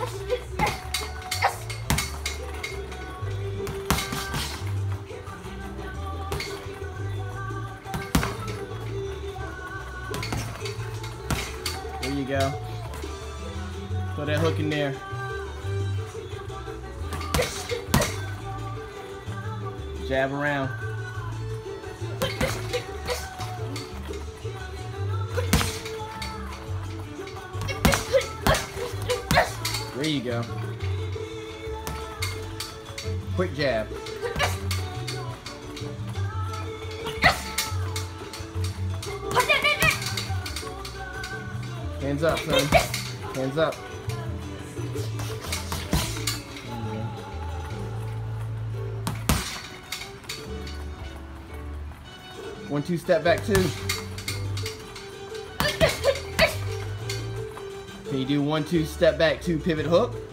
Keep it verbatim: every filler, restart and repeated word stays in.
There you go. Throw that hook in there. Jab around. There you go. Quick jab. Hands up, son. Hands up. One, two, step back, two. Can you do one, two, step back, two, pivot hook?